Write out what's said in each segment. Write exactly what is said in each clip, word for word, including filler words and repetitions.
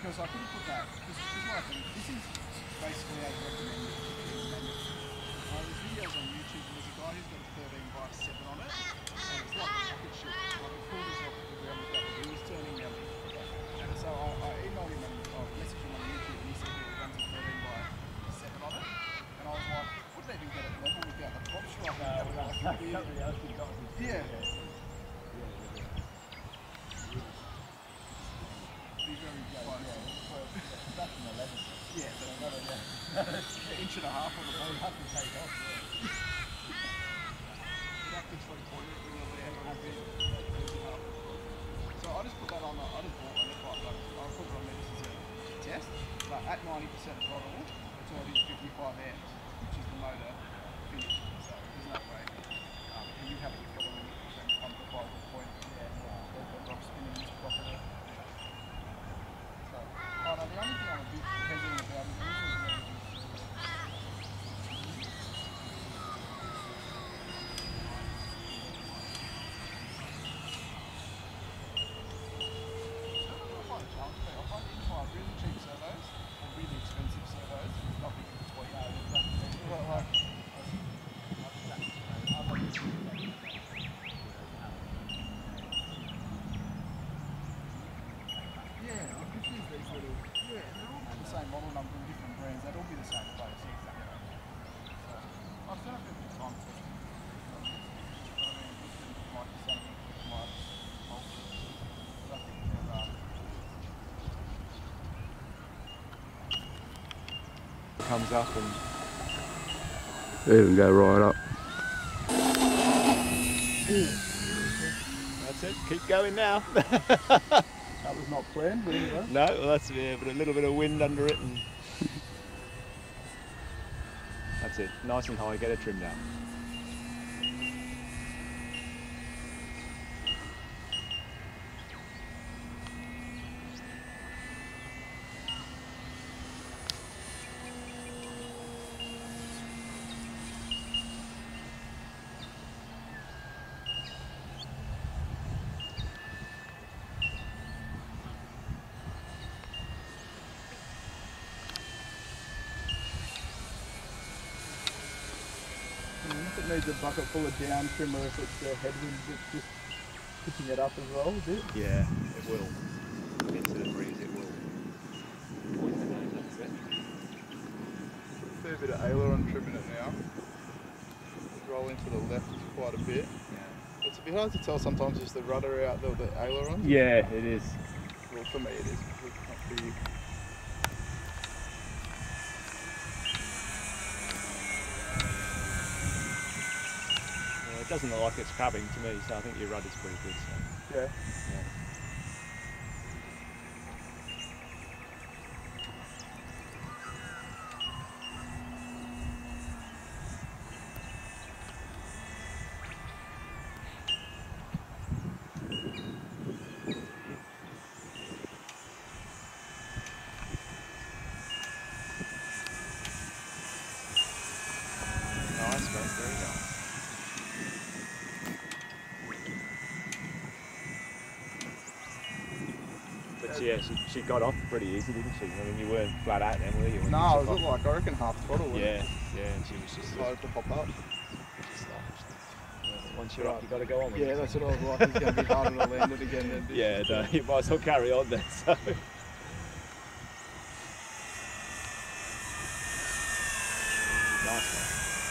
because I couldn't put that, because what I think, this is basically how you recommend it. Uh, there's videos on YouTube and there's a guy who's got a thirteen by seven on it, and it's like a rocket ship. Like it pulled us off the ground with that, he was turning Nelly. And so I, I emailed him and I messaged him on YouTube and he said that it runs a thirteen by seven on it. And I was like, wouldn't even get it level without the props right now. Like, yeah. Be very close. That's an eleven. Yeah, but another yeah. inch and a half on the bottom. Have to take off. That gets like pointed when you're there. So I just put that on. The, I just bought it like like I put it on there just as a test. But at ninety percent throttle, it's already fifty-five amps, which is the motor finish. So there's no way. Um, and you have it following and pump the five point. Yeah, the rock spinning this properly. So, oh no, the only thing I'm a bit hesitant about is this is really same model number and different brands, they'd all be the same place. Yeah, exactly. So, I've done a bit of time to might be something that might alter it. But I think they're, uh... comes up and... It'll go right up. That's it, keep going now. That was not planned, but anyway. No, well that's yeah, but a little bit of wind under it and that's it. Nice and high, get it trimmed out. If it needs a bucket full of down trimmer, if it's the headwind that's just picking it up as well, is it? Yeah, it will. Into the breeze, it will. Point the nose up a bit. A fair bit of aileron trimming it now. Roll into the left quite a bit. Yeah. It's a bit hard to tell sometimes is the rudder out, the, the aileron. Yeah, it is. Well, for me it is, because it's not big. It doesn't look like it's crabbing to me, so I think your rudder's pretty good. So. Yeah. Yeah. Nice, mate, very nice. But yeah, she, she got off pretty easy, didn't she? I mean, you weren't flat out then, were you? No, I was like, I reckon half throttle. Yeah, yeah, and she was just decided to pop up. Just like, once you're up, you got to go on with Yeah, it. that's what I was like. It's going to be harder to land it again. Than this. Yeah, no, you might as well carry on then. So. Nice one.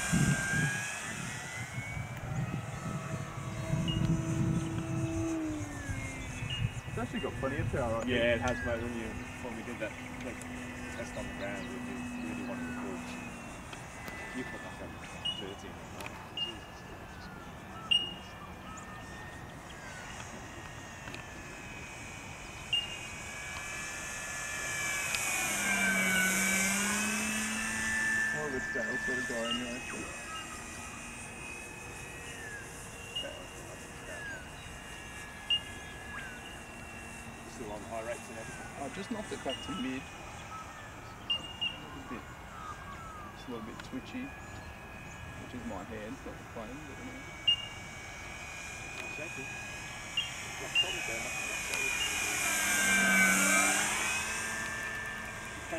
It's actually got plenty of power on it. Yeah, it has, mate. When you when we did that like, test on the ground, we really wanted to pull. You put like a thirteen on that. Jesus, More of a stale sort of guy anyway. So. still on high rates and everything. I just knocked it back to mid. A bit, just a little bit twitchy, which is my hand, not the plane. But anyway. Shaky. Not solid there, nothing solid.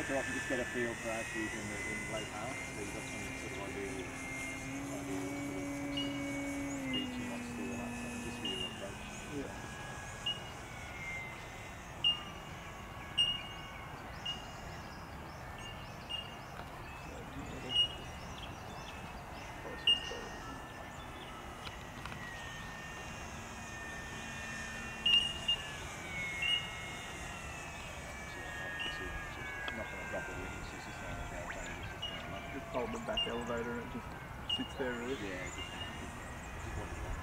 so I can just get a feel for how she's in the in late house. So you've got some sort of ideal, ideal sort of speech you want to do all that stuff, just for your approach. Yeah. Just hold the back elevator and it just sits there really. Yeah, just, just what you want.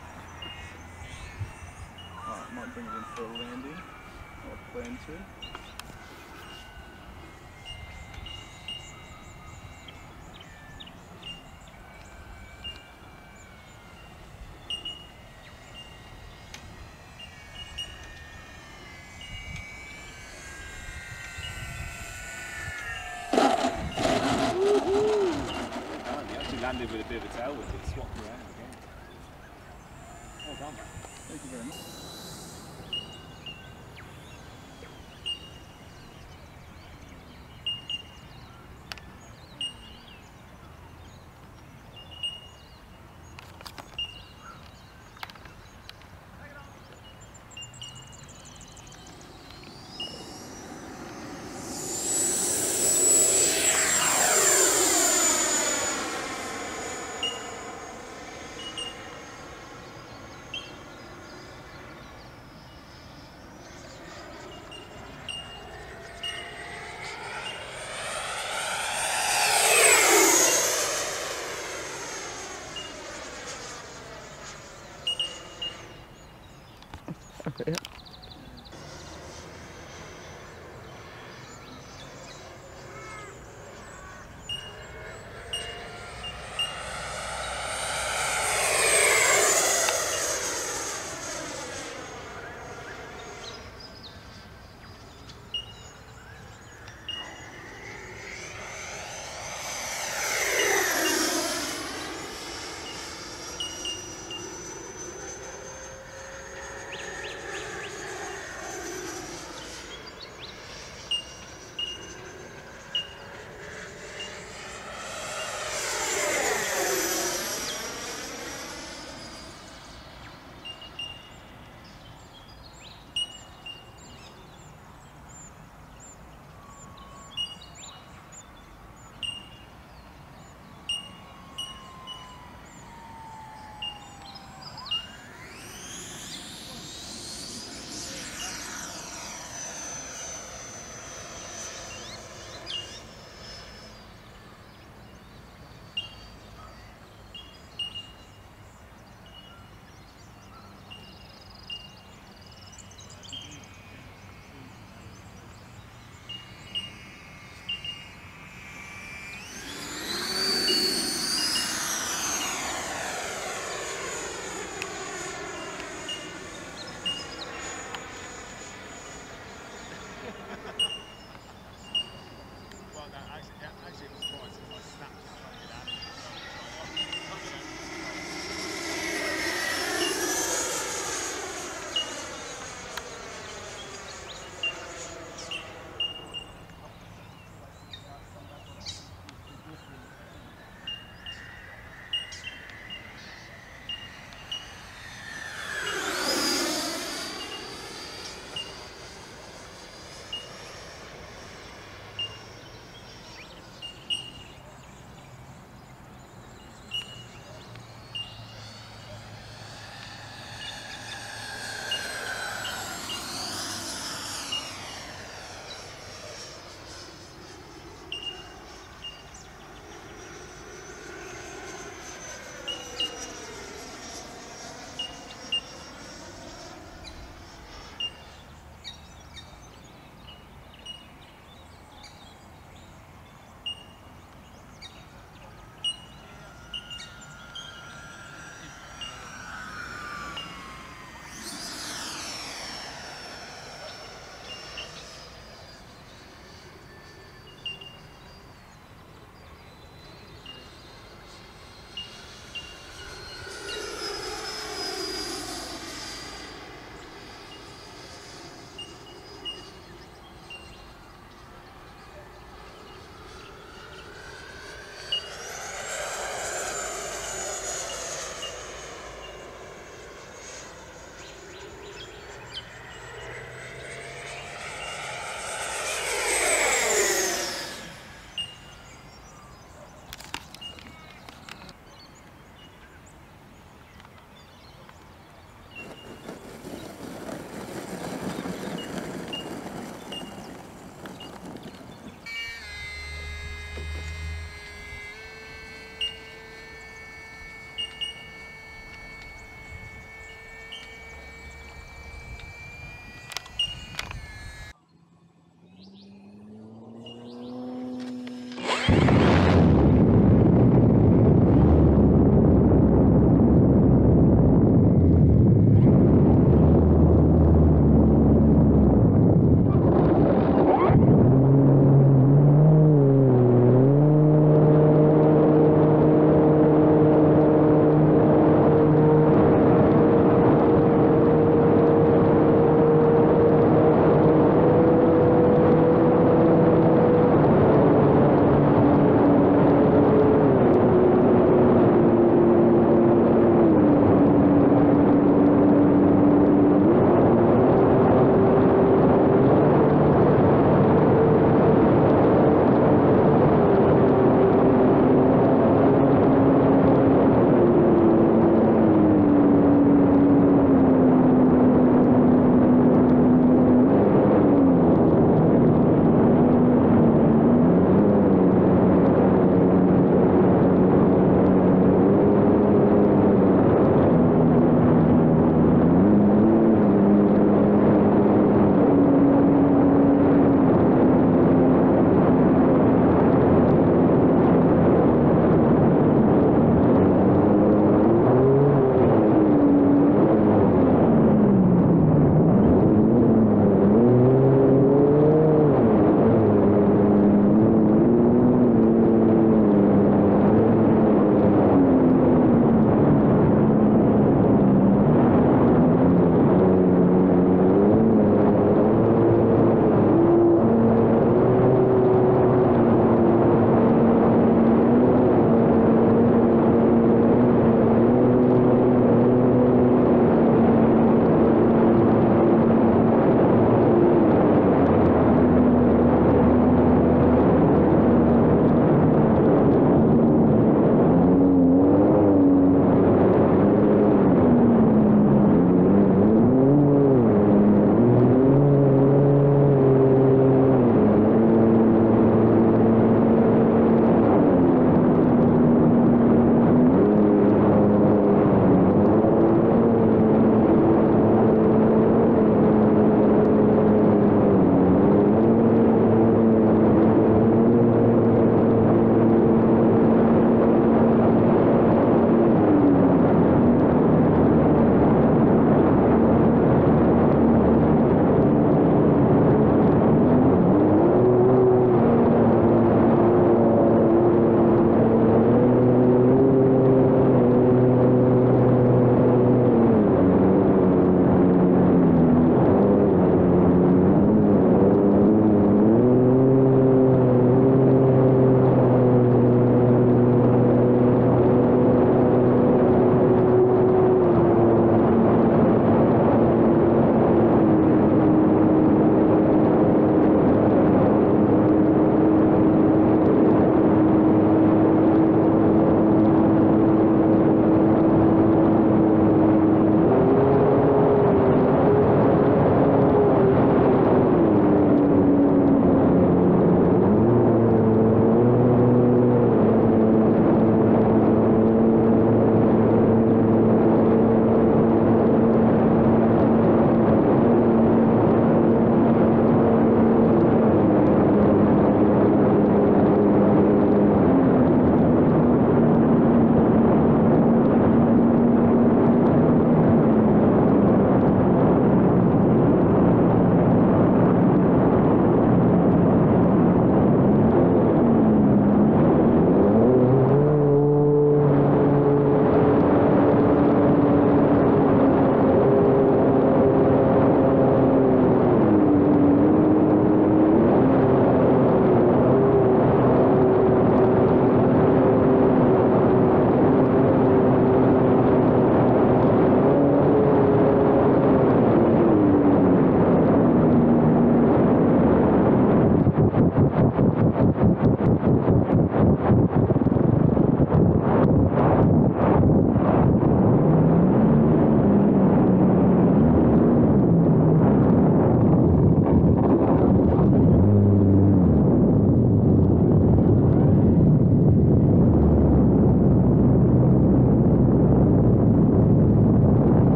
Alright, might bring it in for a landing, or plan to. You actually landed with a bit of a tailwind, it swapped around again. Well done. Thank you very much. Okay.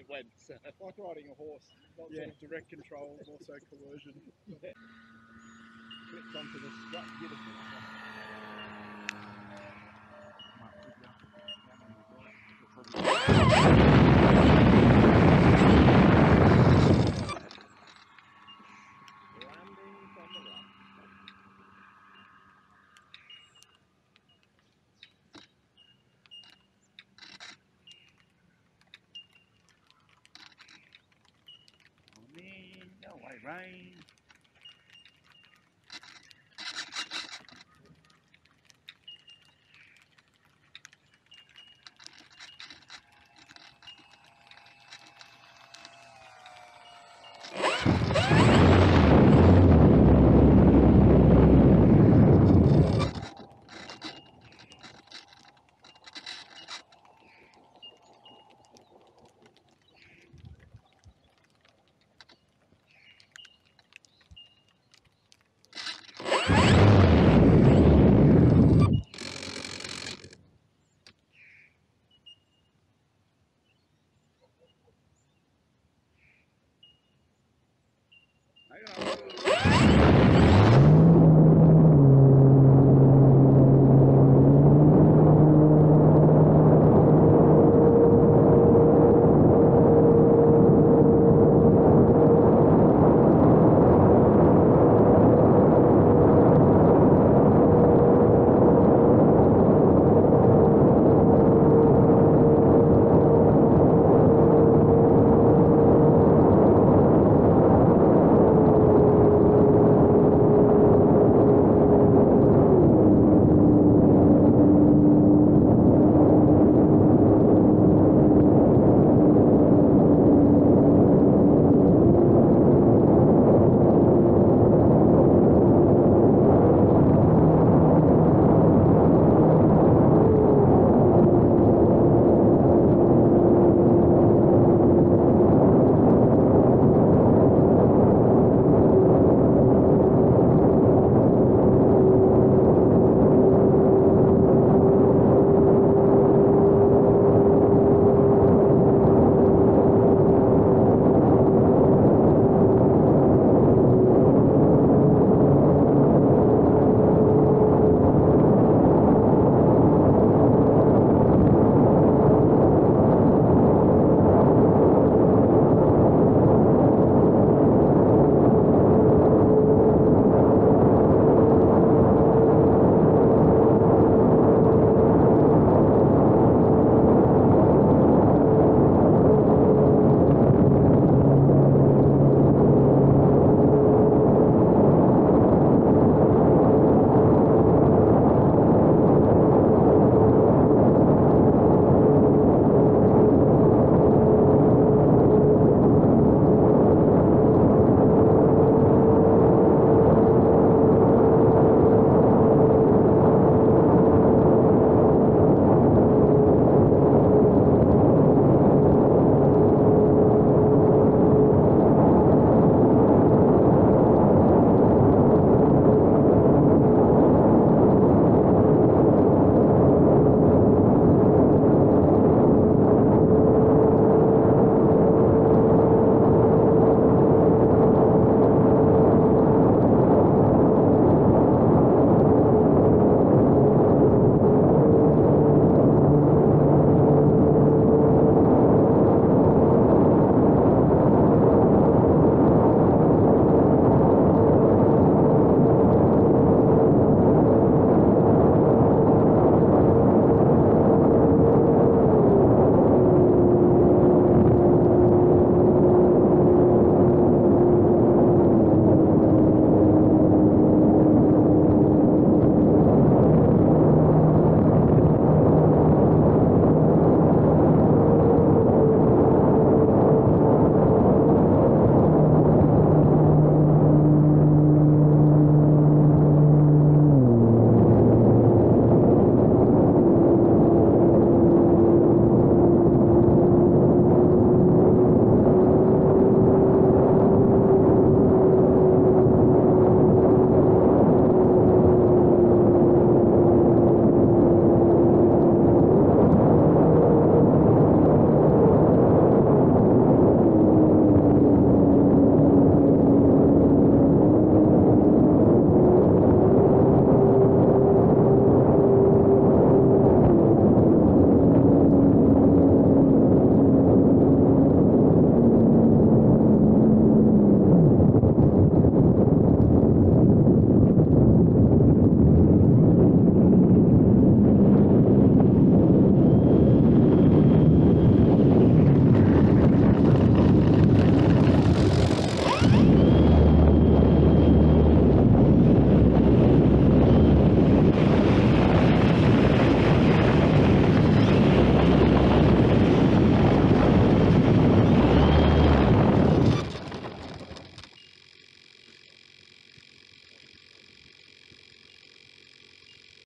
it went. So. Like riding a horse, not Yeah. sort of direct control, more so coercion. Flipped onto the strut beautifully. Landing from the left. Oh, man, no way, rain.